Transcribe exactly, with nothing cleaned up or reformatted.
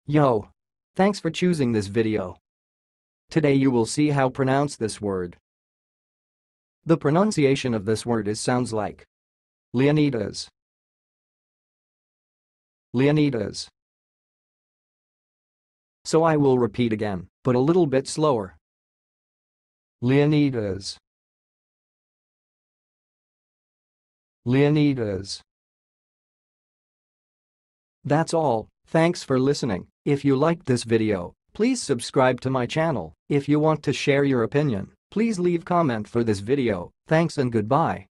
Yo! Thanks for choosing this video. Today you will see how pronounce this word. The pronunciation of this word is sounds like Leonidas, Leonidas. So I will repeat again, but a little bit slower. Leonidas, Leonidas. That's all. Thanks for listening. If you liked this video, please subscribe to my channel. If you want to share your opinion, please leave comment for this video. Thanks and goodbye.